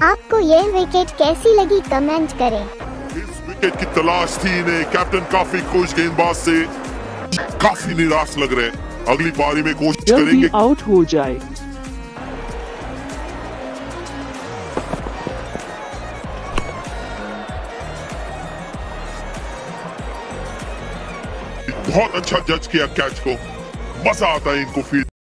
आपको ये विकेट कैसी लगी कमेंट करें। इस विकेट की तलाश थी इन्हें। कैप्टन काफी खुश गेंदबाज से काफी निराश लग रहे हैं। अगली पारी में कोशिश जल्दी करेंगे आउट हो जाए। बहुत अच्छा जज किया कैच को। मजा आता है इनको फील्ड